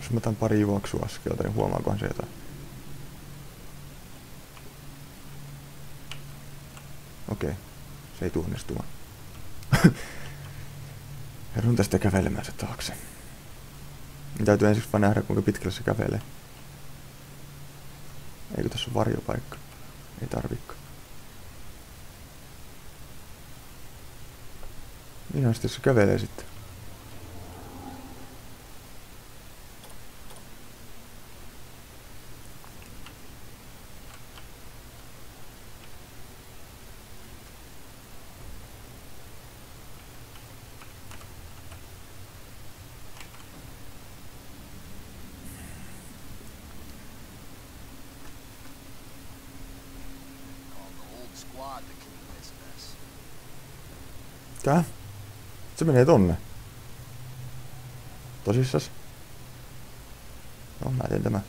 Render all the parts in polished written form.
Jos mä otan pari juoksuaskelta, niin huomaakohan se jotain? Okei. Se ei onnistumaan. Jarrun tästä kävelemään se taakse. Täytyy ensiksi vaan nähdä, kuinka pitkälle se kävelee. Eikö tässä ole varjopaikka? Ei tarvikaan. Minä sitten se kävelee sitten. Tää? Se menee tonne. Tosissas? No, mä teen tämän.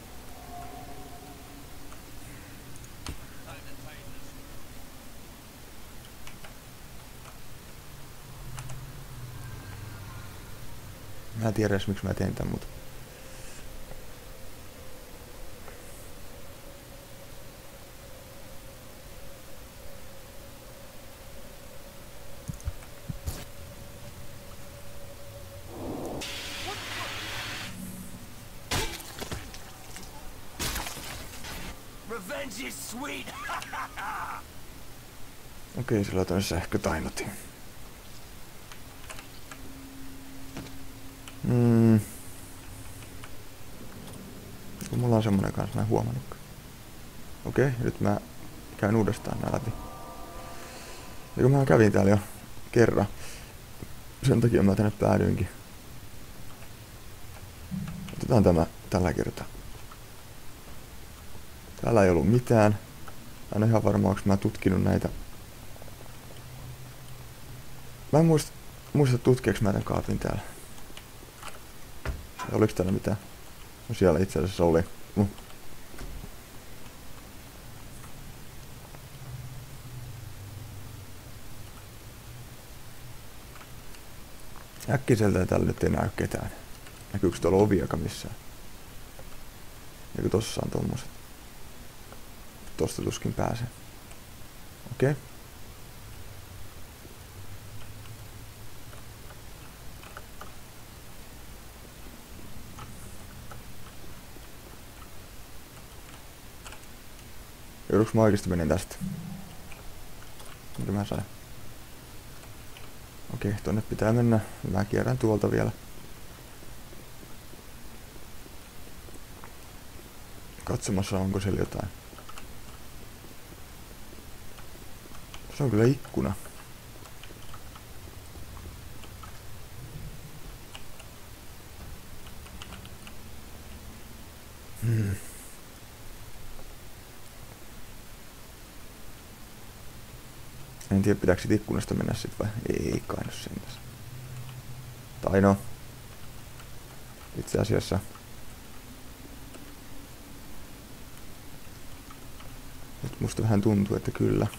Mä en tiedä edes miksi mä teen tän, mutta... Okei, sillä on toinen sähkötainotin. Kun mulla on semmonen kanssa, mä en huomannutkaan. Okei, nyt mä käyn uudestaan nää läpi. Ja kun mä kävin täällä jo kerran. Sen takia mä tänne päädyinkin. Otetaan tämä tällä kertaa. Täällä ei ollut mitään. Mä en ole ihan varma, onko mä tutkinut näitä. Mä en muista tutkieks mä tän kaapin täällä. Ja oliks täällä mitään? No siellä itse asiassa oli. Äkkiseltä täällä nyt ei näy ketään. Näkyykö tuolla oviakaan missään? Eikö tossa on tommoset? Tosta tuskin pääsee. Okei. Jouduks mä oikeesti menen tästä? Mitä mä sain? Okei, tonne pitää mennä. Mä kierrän tuolta vielä. Katsomassa onko siellä jotain. Se on kyllä ikkuna. En tiedä pitääkö sit ikkunasta mennä sit vai ei kai no sentäs. Tai no. Itse asiassa. Nyt musta vähän tuntuu, että kyllä.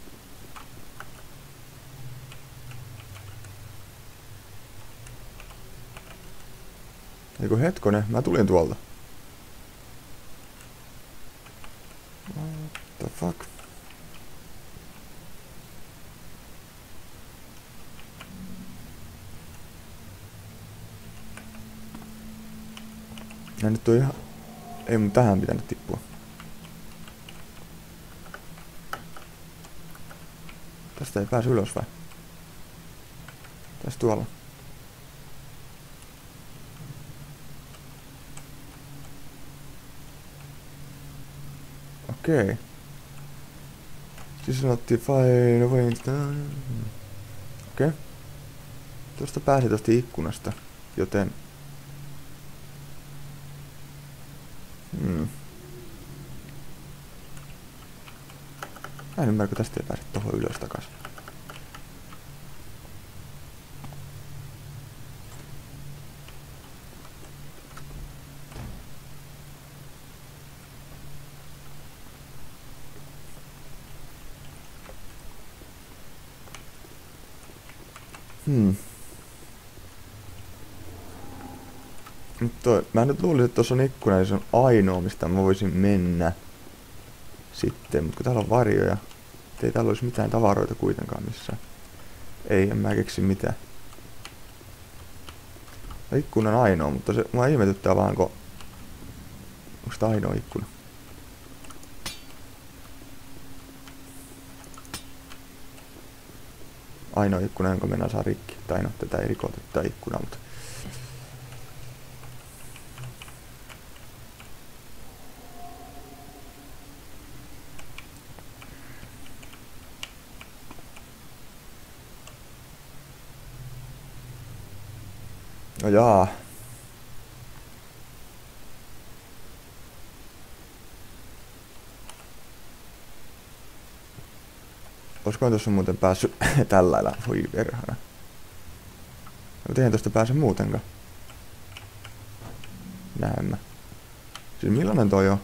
Eiku hetkonen, mä tulin tuolta. What the fuck? Ja nyt on ihan... Ei mun tähän pitänyt tippua. Tästä ei pääse ylös vai? Tästä tuolla. Okei. Siis sanottiin fire away. Okei. Tuosta pääsi tosta ikkunasta, joten... Mä en ymmärrä, kun tästä ei pääse tohon ylös takas. Mä nyt luulisin, että tuossa on ikkuna, niin se on ainoa, mistä mä voisin mennä. Sitten, mutta kun täällä on varjoja, ei täällä olisi mitään tavaroita kuitenkaan missään. Ei, en mä keksi mitään. Ikkuna on ainoa, mutta se mua ihmetyttää vaan, onko tää ainoa ikkuna. Ainoa ikkuna, jonka mennään saa rikki. Tai no, tätä ei rikota tätä ikkunaa, mutta... No jaa. Olisikohan tuossa muuten päässyt tällä lailla? Voi verhana. Mutta eihän tosta pääse muutenkaan. Näemmä. Siis millainen toi on?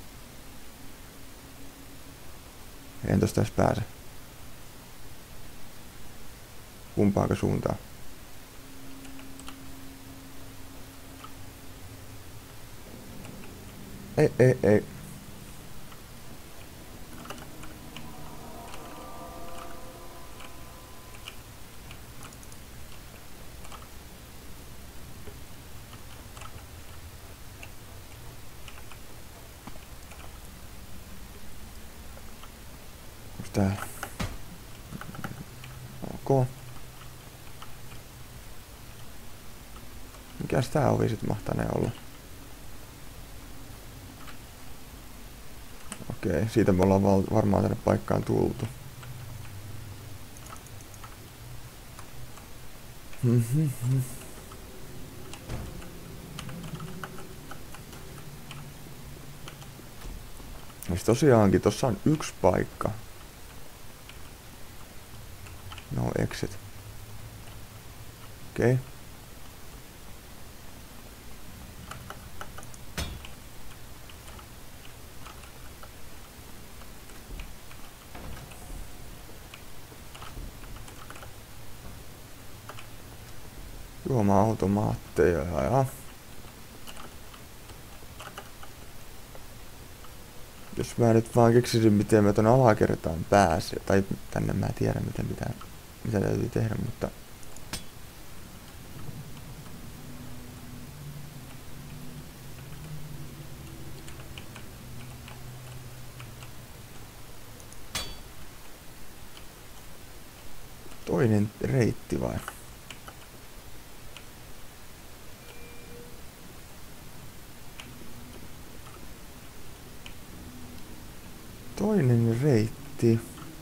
En tosta edes pääse. Kumpaanko suuntaan? Ei. Onks tää? Ok. Mikäs tää ovi sit mahtanee olla? Okei, siitä me ollaan varmaan tänne paikkaan tultu. Siis tosiaankin, tossa on yksi paikka. No exit. Okei. Juoma-automaatteja ja... Jos mä nyt vaan keksisin, miten mä ton alakertaan pääsen, tai tänne mä tiedän, mitä täytyy tehdä, mutta... Toinen reitti vai? Toinen reitti.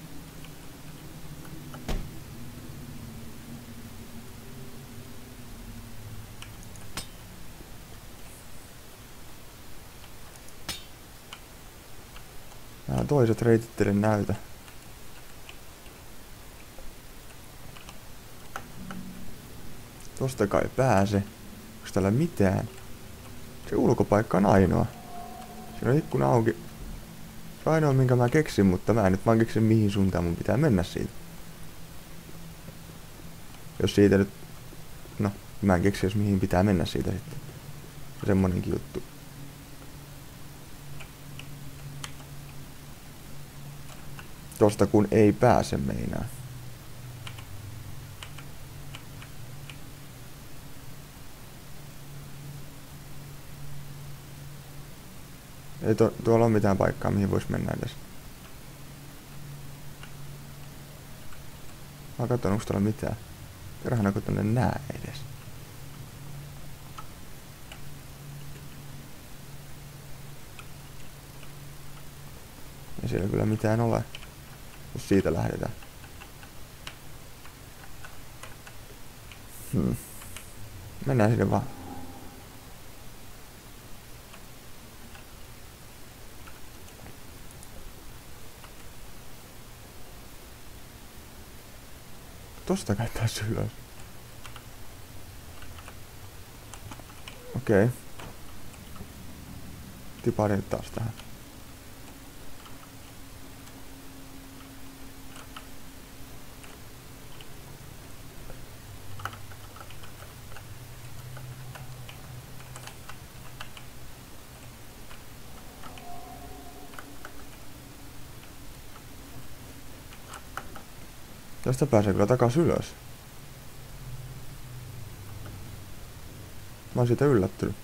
Nämä toiset reitit teille näytä. Tosta kai pääse. Onks täällä mitään? Se ulkopaikka on ainoa. Siinä on ikkuna auki. Se on ainoa minkä mä keksin, mutta mä en nyt vaan keksin mihin suuntaan mun pitää mennä siitä. Jos siitä nyt... No, mä en keksi jos mihin pitää mennä siitä sitten. Semmonenkin juttu. Tosta kun ei pääse meinaa. Ei tuolla ole mitään paikkaa mihin vois mennä edes. Mä katson onks tuolla mitään. Perhana kun tonne nää edes. Ei siellä kyllä mitään ole. Jos siitä lähdetään. Mennään sinne vaan. Tosta kai päässyt ylös. Okei. Tipahdin taas tähän. Tästä pääsee kyllä takas ylös. Mä oon siitä yllättynyt.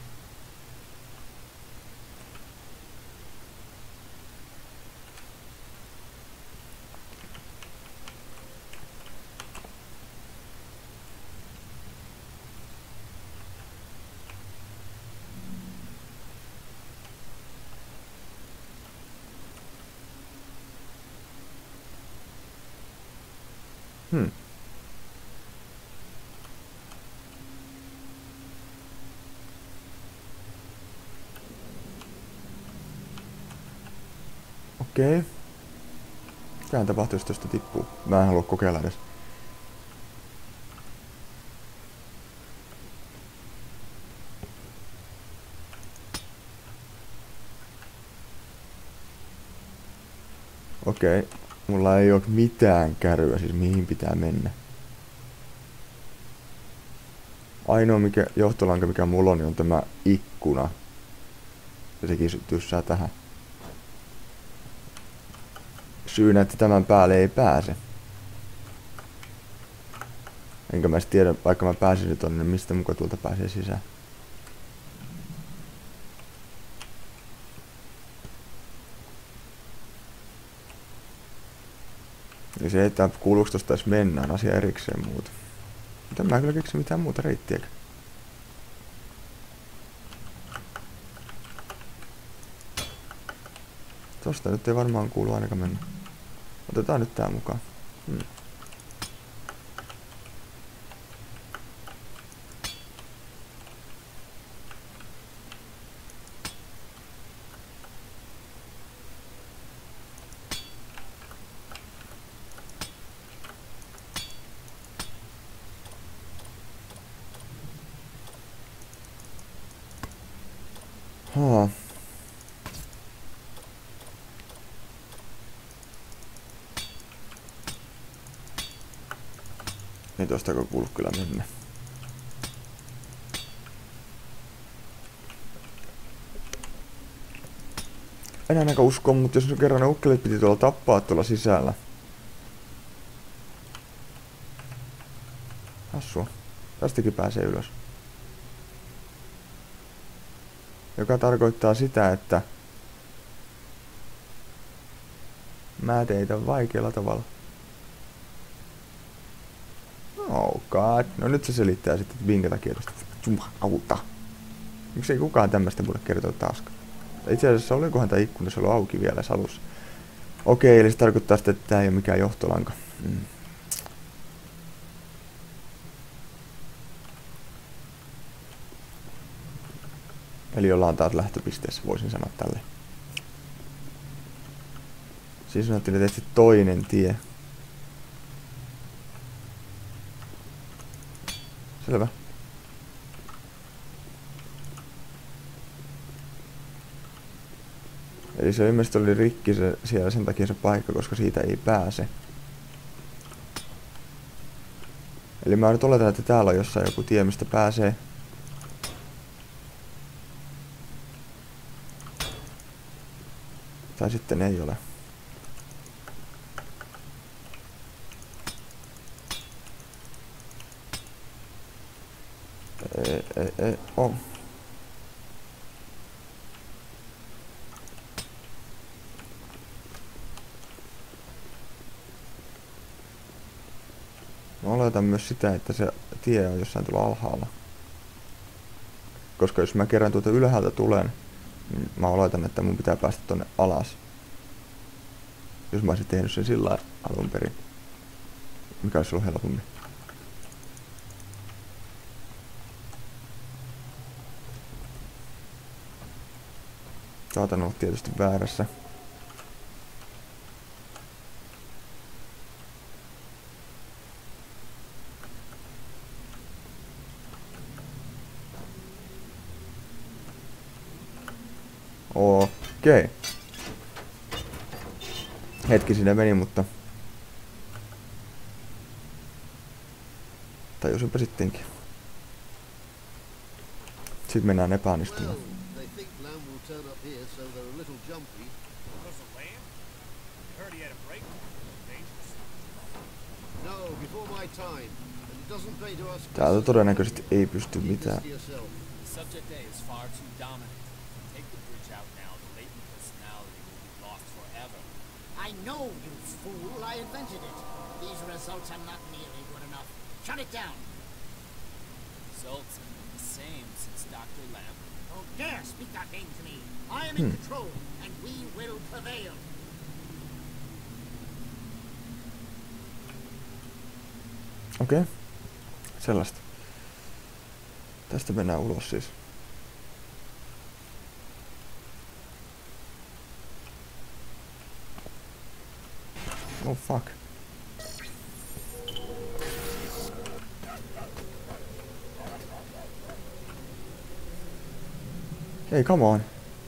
Okei. Mitähän tapahtuu, jos tosta tippuu? Mä en halua kokeilla edes. Okei. Mulla ei oo mitään kärryä, siis mihin pitää mennä. Ainoa johtolanka mikä mulla on tämä ikkuna. Ja sekin tyssää tähän. Syynä, että tämän päälle ei pääse. Enkä mä tiedä, vaikka mä pääsisin tonne, mistä muka tuolta pääsee sisään. Ja se, että kuuluuko tosta edes mennään, asia erikseen muuta. Mutta mä en kyllä keksi mitään muuta reittiäkään. Tosta nyt ei varmaan kuulu ainakaan mennä. Otetaan nyt tää mukaan. Haa. Ei tostako kuulu kyllä mennä. En ainakaan usko, mutta jos kerran ne ukkelit piti tuolla tappaa tuolla sisällä. Hassua. Tästäkin pääsee ylös. Joka tarkoittaa sitä, että mä teitä vaikealla tavalla. Oh god. No nyt se selittää sitten, että minkä takia tästä auta. Miksei kukaan tämmöistä mulle kertoa taaskaan. Itse asiassa olikohan tää ikkuna, se oli auki vielä alussa. Okei, eli se tarkoittaa sitten, että tää ei ole mikään johtolanka. Eli ollaan taas lähtöpisteessä, voisin sanoa tälle. Siis sanottiin, että etsi toinen tie. Selvä. Eli se ilmeisesti oli rikki siellä sen takia se paikka, koska siitä ei pääse. Eli mä nyt oletan, että täällä on jossain joku tie, mistä pääsee. Tai sitten ei ole. On. Mä oletan myös sitä, että se tie on jossain tuolla alhaalla. Koska jos mä kerran tuolta ylhäältä tulen, niin mä oletan, että mun pitää päästä tonne alas. Jos mä olisin tehnyt sen sillä alun perin. Mikä olisi ollut helpommin. Saatan olla tietysti väärässä. Okei. Hetki siinä meni, mutta tajusinpä sittenkin. Sitten mennään epäonnistumaan. Täältä todennäköisesti ei pysty mitään. I know, you fool. I invented it. These results are not nearly good enough. Shut it down. Results have been the same since Dr. Lamb. Don't dare speak that name to me. I am in control, and we will prevail. Okei. Sellaista. Tästä mennään ulos siis. Oh fuck. Hey, come on.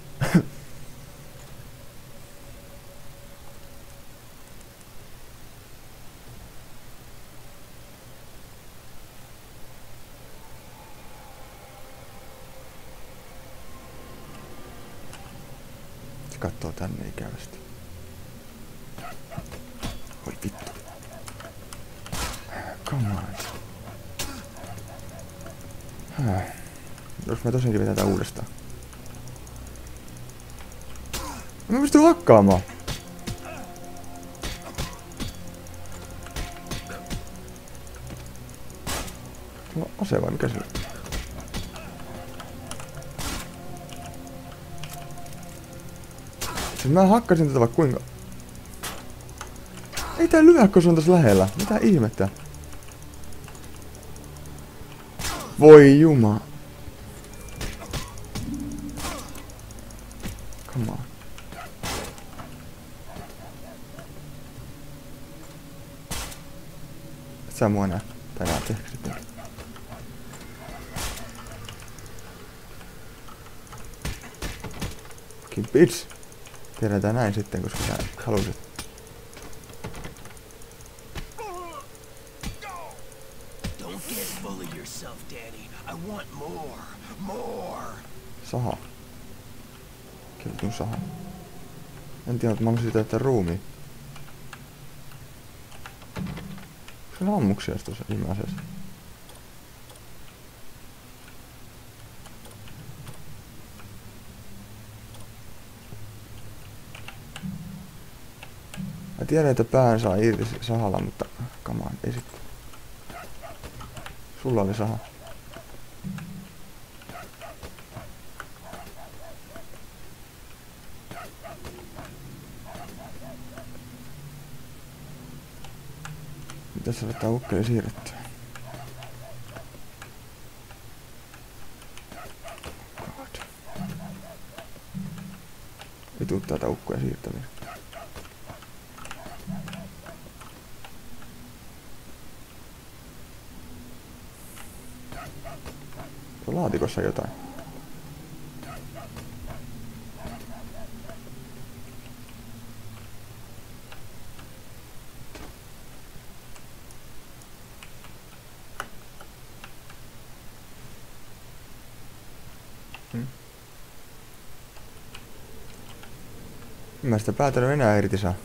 Se kattoo tänne ikävästi. Oi vittu. Come on. Jos mä tosiaankin vetää tää uudestaan. Mä pystyn hakkaamaan. No ase vai mikä se on? Siis mä hakkasin tätä vaikka kuinka... Ei tää lyö, kun se on tässä lähellä. Mitä ihmettä? Voi juma. Come on. Et sä mua nää. Tai näet ehkä sitten. Fucking bitch. Tehdään näin sitten, koska sä halusit. Saha. Keltun saha. En tiedä, että mä haluaisin täyttää ruumiin. Se on ammuksia tuossa ilmeisesti. Mä tiedän, että pään saa irti sahalla, mutta come on, ei sitten. Sulla oli saha. Mitäs saadaan ukkeli siirrettyä? God. Vituttaa tää ukkoja siirtäminen. On laatikossa jotain. Mä sitä päätänyt enää irti saa.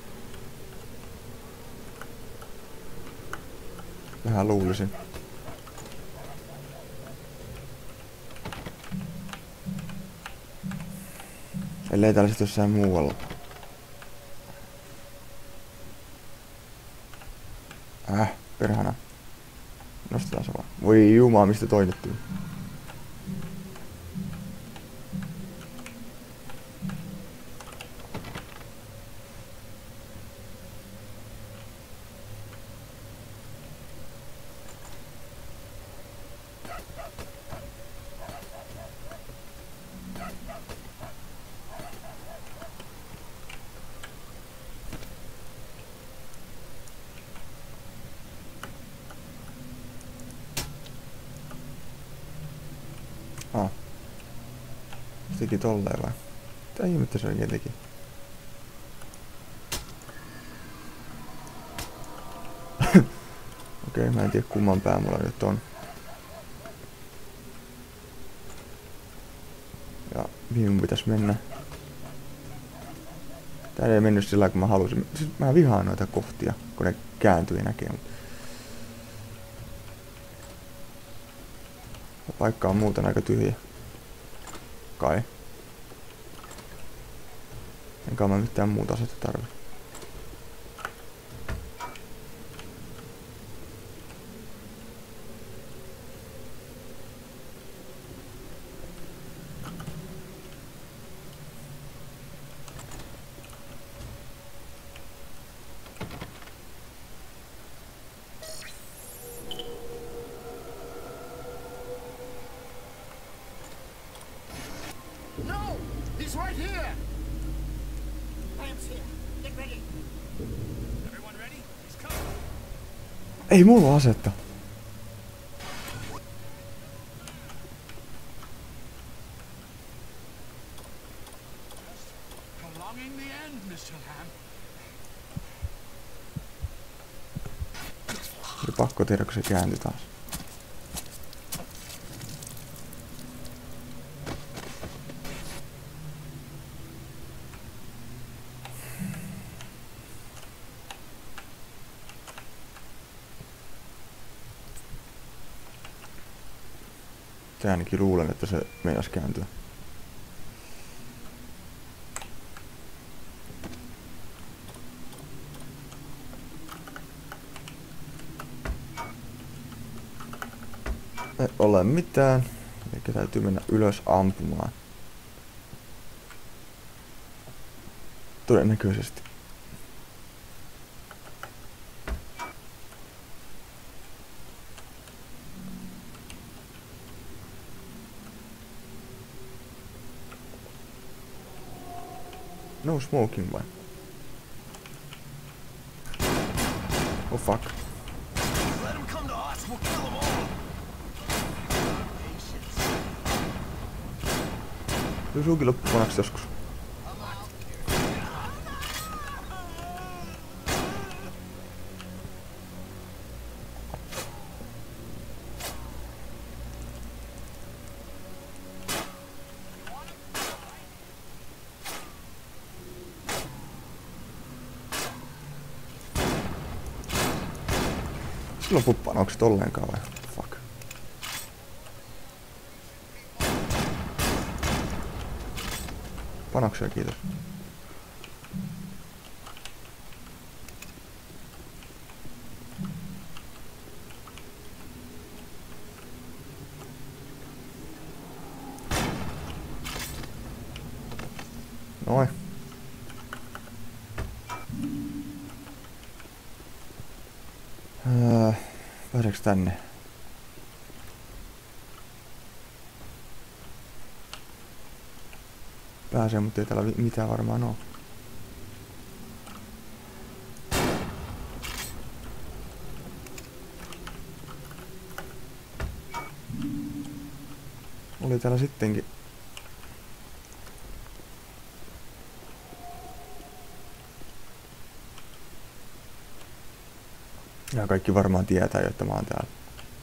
Vähän luulisin. Ellei täällä sit jossain muualla. Perhana. Nostetaan se vaan. Voi jumaa, mistä toinen tuli. Se teki tolleen vai? Mitä ihmettä se oikein teki? Okei, mä en tiedä kumman pää mulla nyt on. Ja mihin mun pitäis mennä? Tää ei mennyt sillä kun mä halusin. Siis mä vihaan noita kohtia, kun ne kääntyy näkee. Paikka on muuten aika tyhjä. Kai. Enkä mä mitään muuta asetta tarvi. No! He's right here! Lamb's here. Get ready. Everyone ready? He's coming. Ei mulla ole asetta. Prolonging the end, Mr. Lamb. Oli pakko tehdä, kun se kääntyi taas. Tai ainakin luulen, että se meinas kääntyä. Ei ole mitään. Eikä täytyy mennä ylös ampumaan. Todennäköisesti. No smoking vai? Oh fuck. Let him come to us. We'll kill them all. Patience. Kyllä suukin loppupanaksi joskus. Silloin puppanokset ollenkaan vai? Fuck. Panoksia kiitos. Noin. Pääseekö tänne? Pääsee, mutta ei täällä mitään varmaan oo. Oli täällä sittenkin. Ja kaikki varmaan tietää jo, että mä oon täällä.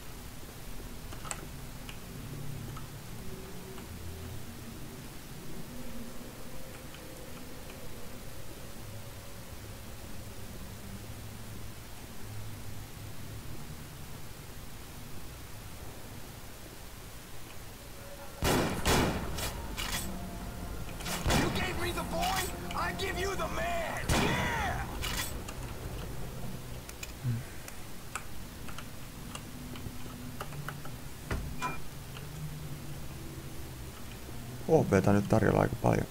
You gave me the boy. I give you the man. Yeah. OP:tä on nyt tarjolla aika paljon.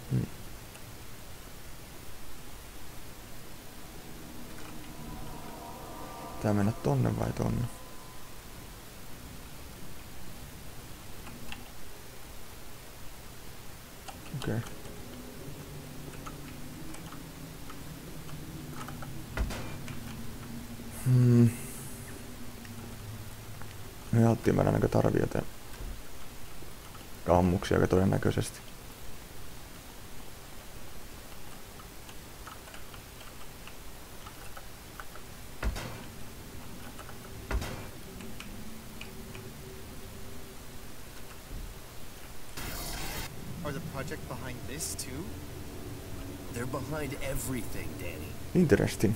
Tää mennä tonne vai tonne? Okei. Okay. Me alttiin mä näkö tarvii joten ammuksia aika todennäköisesti. Are the project behind this too? They're behind everything, Danny. Interesting.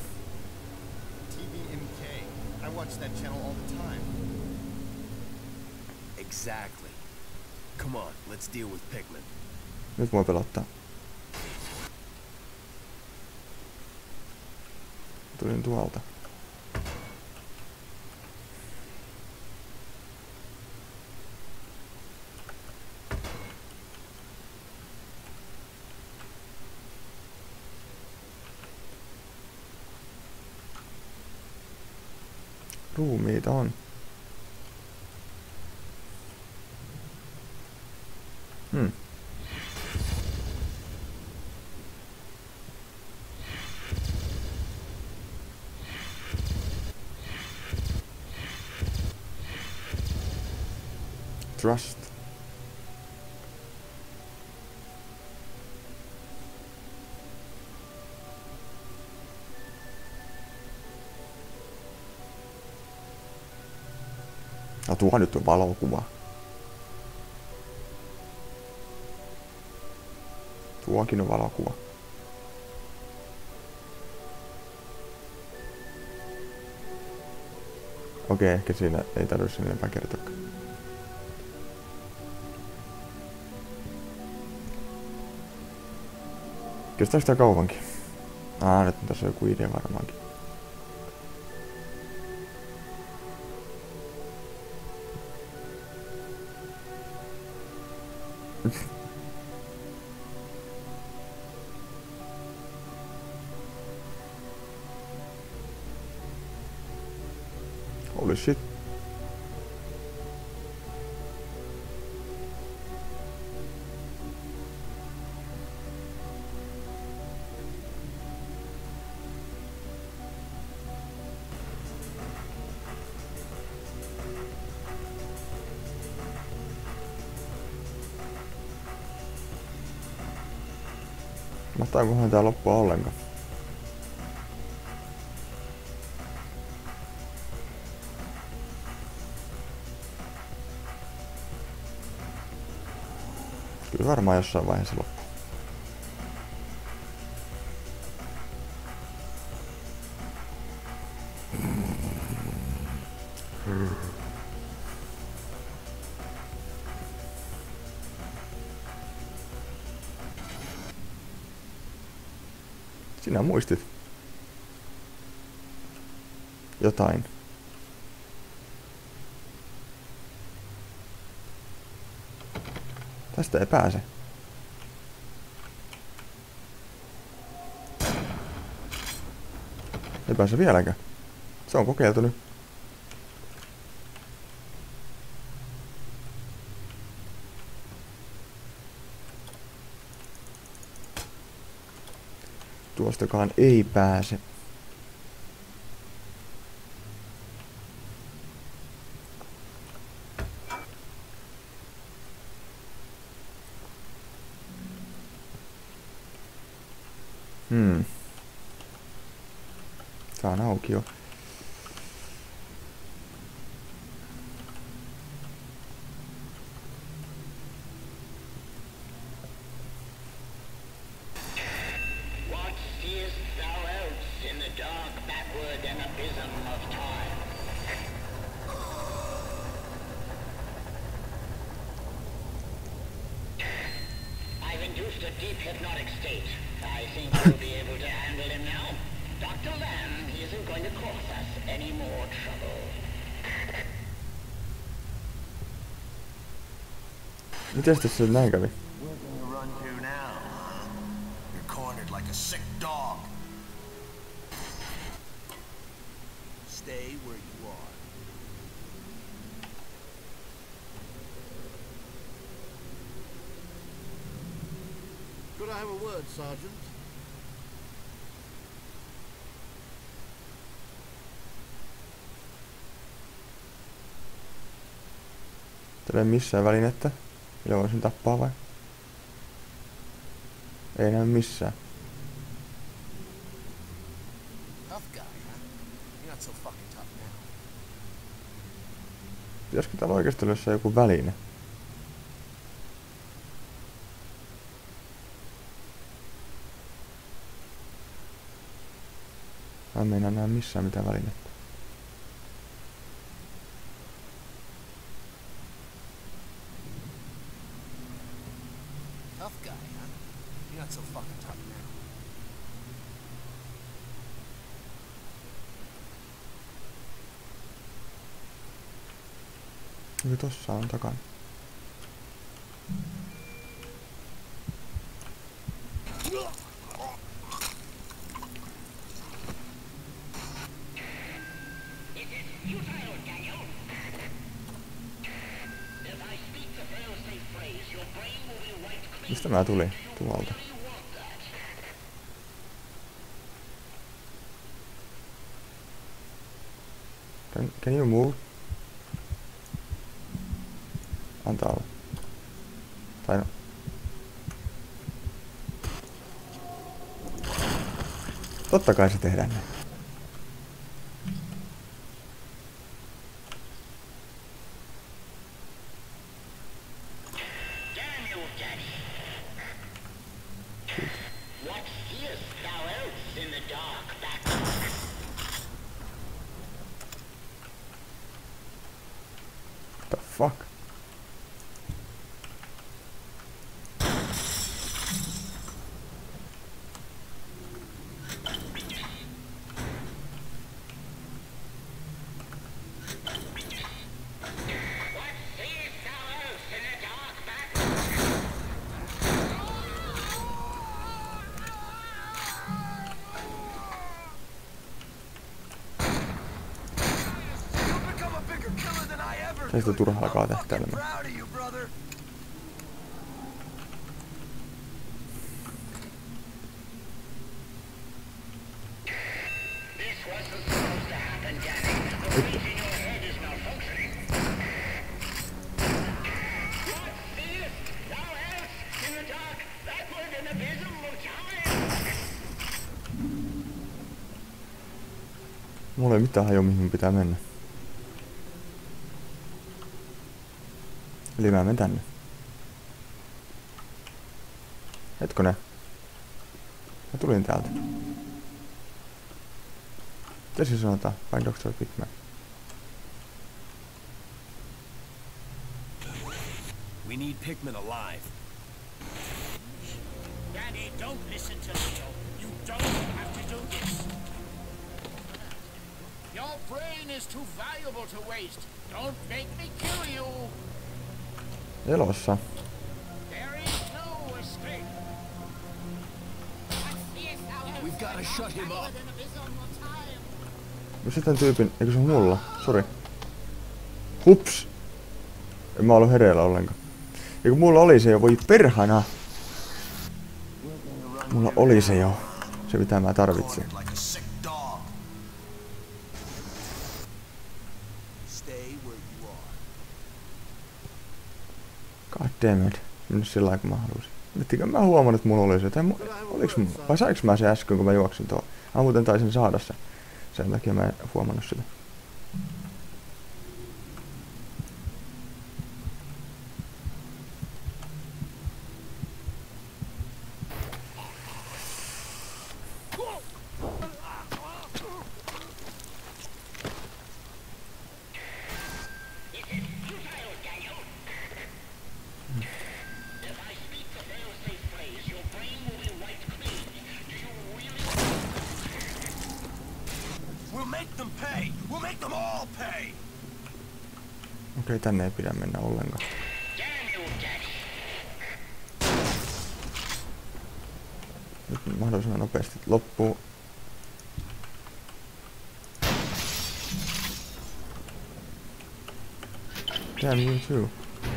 TVMK. I watch that channel all the time. Exactly. Come on, let's deal with Pikmin. Nyt voi pelottaa. Tulin tuolta. Ruumiita on. Trust. Ja tuo nyt on valokuva. Tuokin on valokuva. Okei, ehkä siinä ei tarvitse sen enempää kertoa. Kestääkö tää kauankin? Nyt on tässä joku idea varmaankin. Holy shit. Mahtaakohan tää loppua ollenkaan? Kyllä varmaan jossain vaiheessa loppuu. Sinä muistit jotain. Tästä ei pääse. Ei pääse vieläkään. Se on kokeiltu nyt. Tuostakaan ei pääse. Tää on auki jo. Induced a deep hypnotic state. I think we'll be able to handle him now. Dr. Lamb isn't going to cause us any more trouble. Mites tässä nyt näin kävi? Where can you run to now? You're cornered like a sick dog. Stay where you are. Could I have a word, Sergeant? Täällä ei missään välinettä. Millä voisin tappaa vai? Ei näy missään. Tough guy, huh? You're not so fucking tough now. Pitäisikö täällä oikeesti olla jossain joku väline? Mä en meinaa näe missään mitään välinettä. Tough guy, huh? You're not so fucking tough now. Eli tossa on takana. It is futile, Daniel. If I speak the fail-safe phrase, your brain will be wiped clean. Mistä mä tulin? Tuolta. Do you want that? Can you move? Antaa olla. Tai no. Totta kai se tehdään näin. Daniel, Daddy. What seest thou else in the dark back? The fuck? What seest thou else in the dark back? You've become a bigger killer than I ever Se sitä could. turhaa alkaa I'm fucking tähtäilemään. proud of you, brother. This wasn't supposed to happen, Danny. The reason your head is malfunctioning. What seest thou else in the dark backward and abysmal time? Mulla ei mitään hajua mihin mun pitää mennä. Eli mä menen tänne. Hetkonen. Mä tulin täältä. Mitä siis sanotaan? Find Dr. Pickman. We need Pikmin alive. Danny, don't listen to Leo. You don't have to do this. Your brain is too valuable to waste. Don't make me kill you. Elossa. There is no escape. We've gotta shut him up. No sitten tyypin, eikö se on mulla? Sori. Hups! En mä ollut hereillä ollenkaan. Eikö mulla oli se jo, voi perhana! Mulla oli se jo. Se mitä mä tarvitsin. Like a sick dog. Stay where you are. God damn it. Mennyt sillä lailla kun mä halusin. Vittikö mä huomannut, että mulla oli se. Tai oliks mun? Vai saiks mä se äsken kun mä juoksin tuohon? Mä muuten taisin saada se. Sen takia mä en huomannut sitä. It is futile, Daniel. If I speak the fail-safe phrase, your brain will be wiped clean. Do you really? We'll make them pay. We'll make them all pay. Okei, tänne ei pidä mennä ollenkaan. Daniel, Daddy. Nyt mahdollisimman nopeasti loppuu. Damn you too.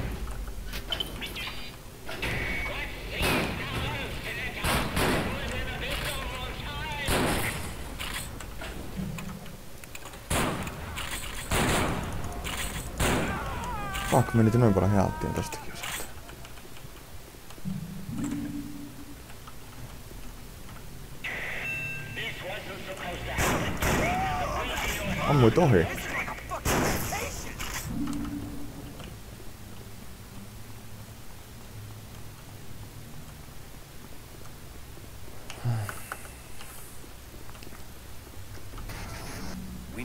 Fuck, menit noin paljon healttiin tostakin osalta. This wasn't supposed to happen. Ammuit ohi.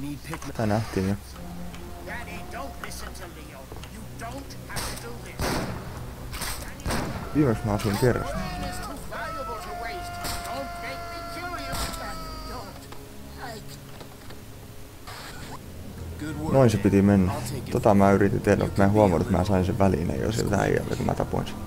need Pikmin. Tää nähtiin jo. Daddy, don't listen to Leo. You don't have to do this. Viimeksi mä asuin kerrasta. Brain is too valuable to waste. Don't make me kill you. Don't. Good work. Noin se piti mennä. I'll take it. Tota mä yritin tehdä, mutta mä en huomannut, että mä sain sen välineen jo siltä äijältä, kun mä tapoin sen.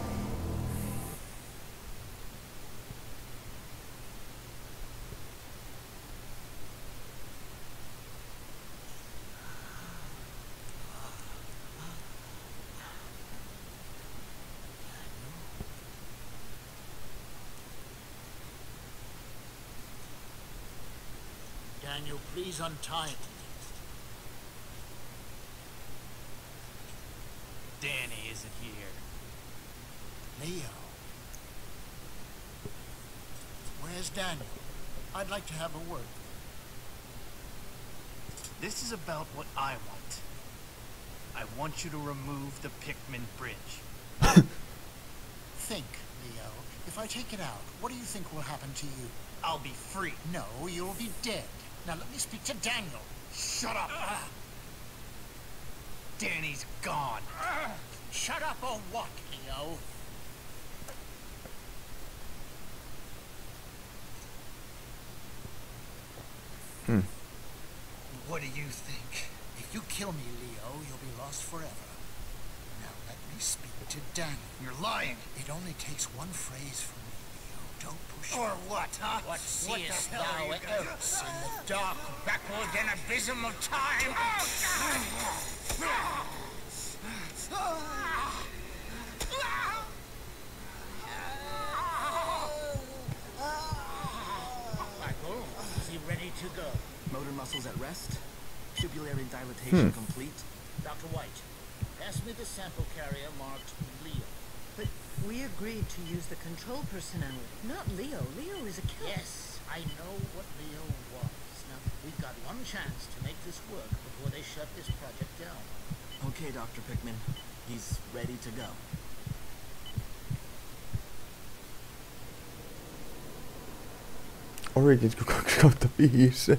Daniel, please untie it. Danny isn't here. Leo. Where's Daniel? I'd like to have a word. This is about what I want. I want you to remove the Pikmin bridge. Think, Leo. If I take it out, what do you think will happen to you? I'll be free. No, you'll be dead. Now let me speak to Daniel. Shut up. Danny's gone. Shut up or what, Leo? What do you think? If you kill me, Leo, you'll be lost forever. Now let me speak to Daniel. You're lying. It only takes one phrase from me, Leo. Don't push Or me. what, huh? What the seest hell are thou you gonna do? else in the dark, backward and abysm of time? Michael, is he ready to go? Motor muscles at rest. Pupillary dilatation complete. Dr. White, pass me the sample carrier marked Leo. But we agreed to use the control personality, not Leo. Leo is a killer. Yes, I know what Leo was. Now, we've got one chance to make this work before they shut this project down. Okay, Dr. Pikmin. He's ready to go. Origins 2/5.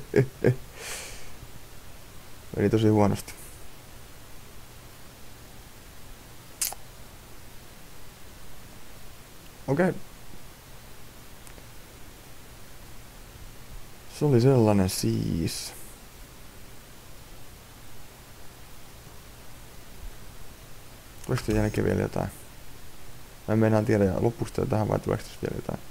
Meni tosi huonosti. Okei. Se oli sellainen siis. Tuleeko tämän jälkeen vielä jotain? Mä en meinaa tiedä, loppuuko tähän vai tuleeko tässä vielä jotain?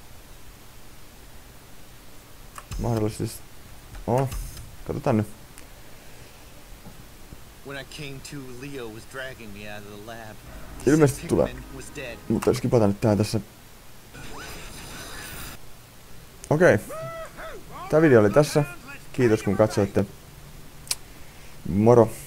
Mahdollisesti. Oh, katsotaan nyt. When I came to, Leo was dragging me out of the lab. Ilmeisesti tulee. Pikmin was dead. Mutta skipataan nyt tää tässä. Okei. Tää video oli tässä. Kiitos kun katsoitte. Moro.